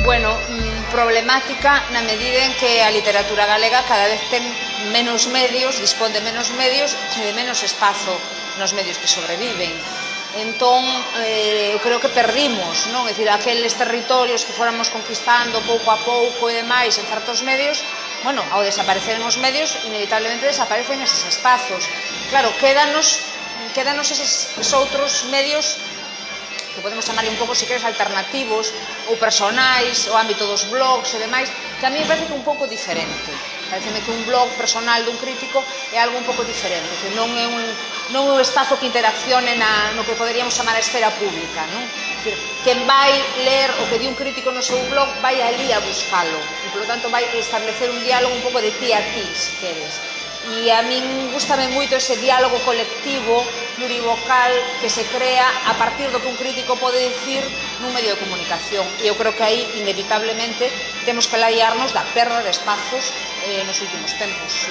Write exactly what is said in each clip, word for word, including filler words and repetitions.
Bueno, problemática na medida en que a literatura galega cada vez ten menos medios, dispón de menos medios e de menos espazo nos medios que sobreviven. Entón, eh, eu creo que perdimos, non? É dicir, aqueles territorios que fóramos conquistando pouco a pouco e demais en certos medios, bueno, ao desapareceren os medios, inevitablemente desaparecen eses espazos. Claro, quédanos, quédanos eses outros medios que podemos chamar un pouco, se queres, alternativos ou personais, o ámbito dos blogs e demais, que a mí me parece que é un pouco diferente. Pareceme que un blog personal dun crítico é algo un pouco diferente, que non é un, non é un espazo que interaccione na, no que poderíamos chamar a esfera pública, non? Decir, quen vai ler o que di un crítico no seu blog vai ali a buscalo, e, polo tanto, vai establecer un diálogo un pouco de ti a ti, se queres. E a min gustame moito ese diálogo colectivo, plurivocal, que se crea a partir do que un crítico pode dicir nun medio de comunicación. E eu creo que aí, inevitablemente, temos que laiarnos da perda de espazos eh, nos últimos tempos.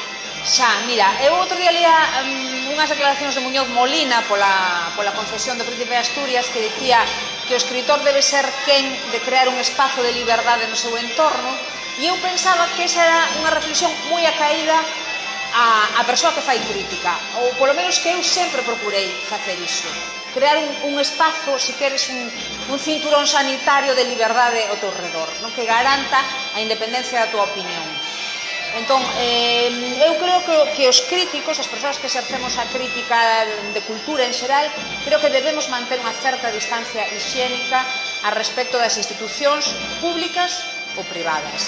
Xa, mira, eu outro día lía um, unhas declaracións de Muñoz Molina pola, pola concesión do Príncipe de Asturias, que dicía que o escritor debe ser quen de crear un espazo de liberdade no seu entorno, e eu pensaba que esa era unha reflexión moi acaída a, a persoa que fai crítica, ou polo menos que eu sempre procurei facer iso, crear un, un espazo, se queres, un, un cinturón sanitario de liberdade ao teu redor, non? Que garanta a independencia da tua opinión. Entón, eh, eu creo que, que os críticos, as persoas que exercemos a crítica de cultura en xeral, creo que debemos manter unha certa distancia hixiénica a respecto das institucións públicas ou privadas.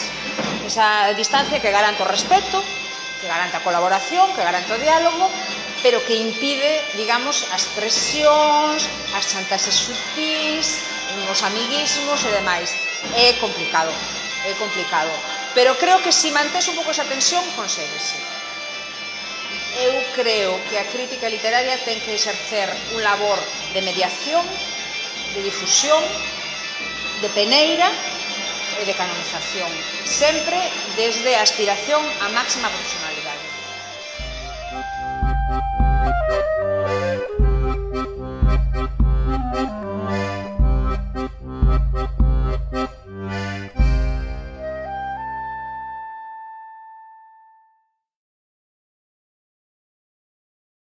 Esa distancia que garanta o respeto, que garanta a colaboración, que garanta o diálogo, pero que impide, digamos, as presións, as chantaxes sutís, os amiguismos e demais. É complicado, é complicado. Pero creo que se mantés un pouco esa tensión, conséguese. Eu creo que a crítica literaria ten que exercer un labor de mediación, de difusión, de peneira e de canonización, sempre desde a aspiración á máxima profesionalidade.